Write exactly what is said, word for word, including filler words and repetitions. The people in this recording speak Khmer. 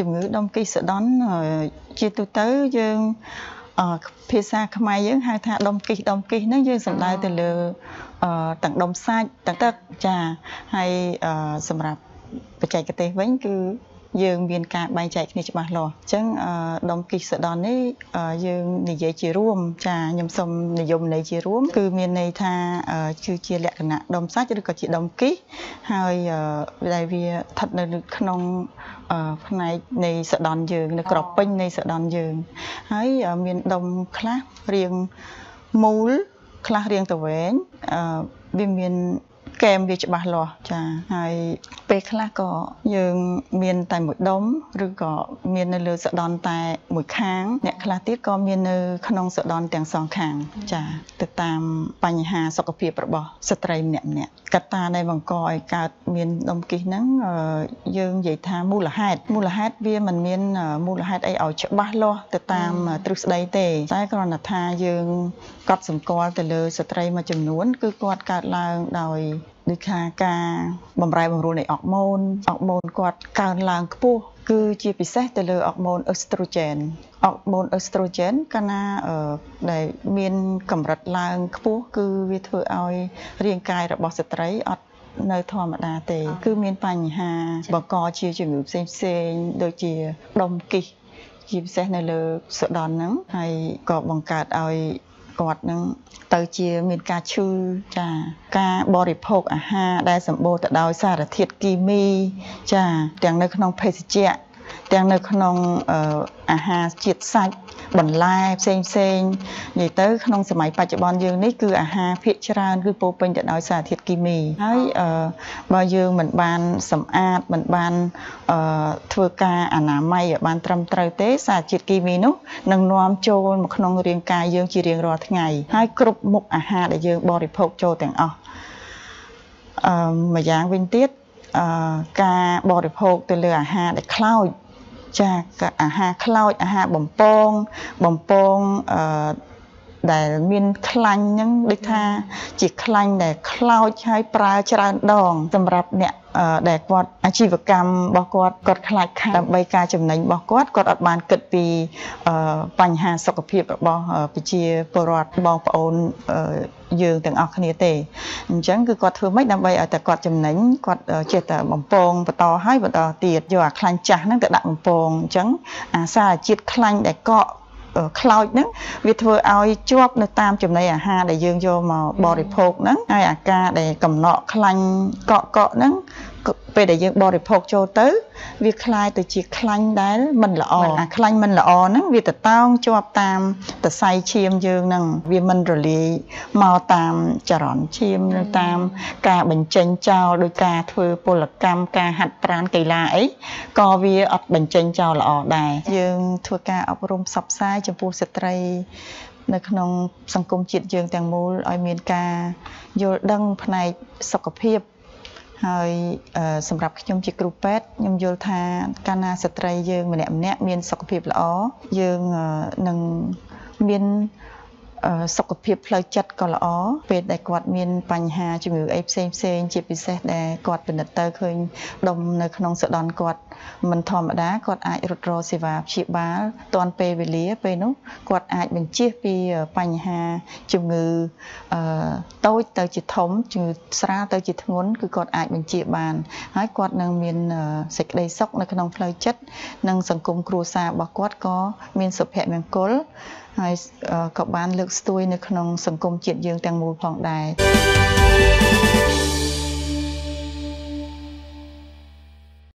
ជំងឺដុំគីសដន់ជាទូទៅយើងភាសាខ្មែរយើងហៅថាដុំគីសដុំគីសហ្នឹងយើងសំដៅទៅលើទាំងដុំសាច់ទាំងទឹកចាហើយសម្រាប់បច្ចេកទេសវិញគឺយើងមានការបែងចែកគ្នាច្បាស់លាស់អញ្ចឹងដុំគីសដន់នេះយើងនិយាយជារួមចាខ្ញុំសូមនិយមន័យជារួមគឺមានន័យថាគឺជាលក្ខណៈដុំសាច់ឬក៏ជាដុំគីសហើយដែលវាស្ថិតនៅក្នុងផ្នែកនៃសដន់យើងនៅក្រពេញនៃសដន់យើងហើយមានដុំខ្លះរាងមូលខ្លះរាងទៅវែងវាមានកែមវាច្បាស់លាស់ចាហើយពេលខ្លះក៏យើងមានតែមួយដុំឬក៏មាននៅលើសដន់តែមួយខាងអ្នកខ្លះទៀតក៏មាននៅក្នុងសដន់ទាំងសងខាងចាទៅតាមបញ្ហាសុខភាពរបស់ស្ត្រីម្នាក់ម្នាក់កត្តាដែលបង្កឲ្យកើតមានដុំគីសហ្នឹងយើងនិយាយថាមូលហេតុមូលហេតុវាមិនមានមូលហេតុអីឲ្យច្បាស់លាស់ទៅតាមទ្រឹស្ដីទេតែគ្រាន់តែថាយើងកត់សម្គាល់ទៅលើស្ត្រីមួយចំនួនគឺគាត់កើតឡើងដោយដូចថាការបំរែបំរួលនៃអរម៉ូនអរម៉ូនគាត់កើនឡើងខ្ពស់គឺជាពិសេសទៅលើអរម៉ូនអេស្ត្រូជែនអរម៉ូនអេស្ត្រូជែនកាលណាដែលមានកម្រិតឡើងខ្ពស់គឺវាធ្វើឲ្យរាងកាយរបស់ស្ត្រីអត់នៅធម្មតាទេគឺមានបញ្ហាបង្កជាជំងឺផ្សេងផ្សេងដូចជាដុំគីសជាពិសេសនៅលើសដន់ហ្នឹងហើយក៏បង្កើតឲ្យគាត់នឹងទៅជាមានការឈឺចាការបរិភោគអាហារដែលសម្បូរទៅដោយសារធាតុគីមីចាទាំងនៅក្នុងភេសជ្ជៈទាំងនៅក្នុងអាហារជាតិសាច់បន្លែផ្សេងផ្សេងនិយាយទៅក្នុងសម័យបច្ចុប្បន្នយើងនេះគឺអាហារភាគច្រើនគឺពោរពេញទៅដោយសារធាតុគីមីហើយបើយើងមិនបានសម្អាតមិនបានធ្វើការអនាម័យឲ្យបានត្រឹមត្រូវទេសារជាតិគីមីនោះនឹងនាំចូលមកក្នុងរាងកាយយើងជារៀងរាល់ថ្ងៃហើយគ្រប់មុខអាហារដែលយើងបរិភោគចូលទាំងអស់អឺម្យ៉ាងវិញទៀតអឺការបរិភោគទៅលើអាហារដែលខ្លោចចាអាហារខ្លោចអាហារបំពងបំពងអឺដែលមានខ្លាញ់ហ្នឹងដូចថាជាខ្លាញ់ដែលខ្លោចហើយប្រើច្រើនដងសម្រាប់អ្នកដែលគាត់អាជីវកម្មរបស់គាត់គាត់ខ្លាចខាតដើម្បីការចំណេញរបស់គាត់គាត់អត់បានគិតពីបញ្ហាសុខភាពរបស់ប្រជាពលរដ្ឋបងប្អូនយើងទាំងអស់គ្នាទេអញ្ចឹងគឺគាត់ធ្វើម៉េចដើម្បីឲ្យតែគាត់ចំណេញគាត់ចេះតែបំពងបន្តហើយបន្តទៀតយកអាខ្លាញ់ចាស់ហ្នឹងទៅដាក់បំពងអញ្ចឹងអាសារជាតិខ្លាញ់ដែលកកខ្លោចហ្នឹងវាធ្វើឲ្យជាប់នៅតាមចំណីអាហារដែលយើងយកមកបរិភោគហ្នឹងហើយអាការដែលកំណកខ្លាញ់កកកហ្នឹងពេលដែលយើងបរិភោគចូលទៅវាคล้ายទៅជាខ្លាញ់ដែលមិនល្អអាខ្លាញ់មិនល្អហ្នឹងវាទៅតោងជាប់តាមសរសៃឈាមយើងហ្នឹងវាមិនរលាយមកតាមចរន្តឈាមនៅតាមការបញ្ចេញចោលដោយការធ្វើពលកម្មការហាត់ប្រាណកីឡាអីក៏វាអត់បញ្ចេញចោលល្អដែរយើងធ្វើការអប់រំផ្សព្វផ្សាយចំពោះស្ត្រីនៅក្នុងសង្គមជាតិយើងទាំងមូលឲ្យមានការយល់ដឹងផ្នែកសុខភាពហើយសម្រាប់ខ្ញុំជាគ្រូពេទ្យខ្ញុំយល់ថាកាលណាស្ត្រីយើងម្នាក់ម្នាក់មានសុខភាពល្អយើងនឹងមានសុខភាពផ្លូវចិត្តក៏ល្អពេលដែលគាត់មានបញ្ហាជំងឺអីផ្សេងផ្សេងជាពិសេសដែលគាត់ពិនិត្យទៅឃើញដុំនៅក្នុងសដន់គាត់មិនធម្មតាគាត់អាចរត់រកសេវាព្យាបាលទាន់ពេលវេលាពេលនោះគាត់អាចបញ្ជៀសពីបញ្ហាជំងឺតូចទៅជាធំជំងឺស្រាលទៅជាធ្ងន់គឺគាត់អាចបញ្ជៀសបានហើយគាត់នឹងមានសេចក្តីសុខនៅក្នុងផ្លូវចិត្តនិងសង្គមគ្រួសាររបស់គាត់ក៏មានសុភមង្គលហើយក៏បានលើកស្ទួយនៅក្នុងសង្គមជាតិយើងទាំងមូលផងដែរ